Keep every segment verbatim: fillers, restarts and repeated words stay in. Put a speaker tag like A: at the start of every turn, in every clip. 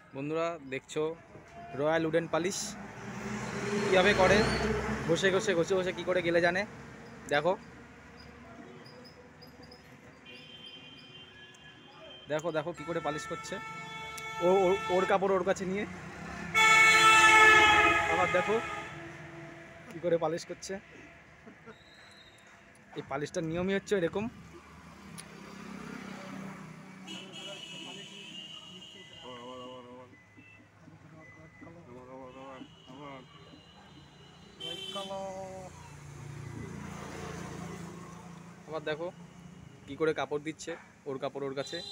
A: বন্ধুরা দেখছো royal wooden polish কীভাবে করে, ঘষে ঘষে ঘষে ঘষে কী করে গেলে জানে। দেখো দেখো দেখো কী করে পালিশ করছে ও, ওর কাপড় ওর কাছে নিয়ে। আবার দেখো কী করে পালিশ করছে। এই পালিশটার নিয়মই হচ্ছে এরকম। আবার দেখো কি করে কাপড় দিচ্ছে, ওর কাপড় ওর কাছে।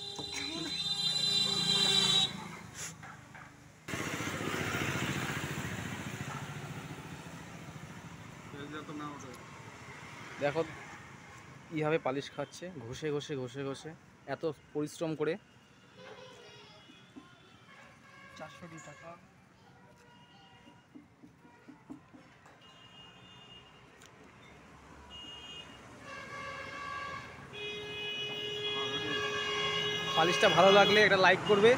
A: দেখো কীভাবে পালিশ খাচ্ছে, ঘষে ঘষে ঘষে ঘষে এত পরিশ্রম করে।
B: চারশো টাকা
A: পালিশটা ভালো লাগলে একটা লাইক করবে,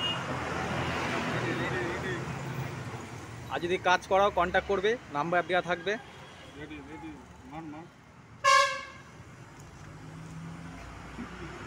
A: আর যদি কাজ করাও কন্ট্যাক্ট করবে, নাম্বার দেওয়া থাকবে।
B: রেডি রেডি মান মান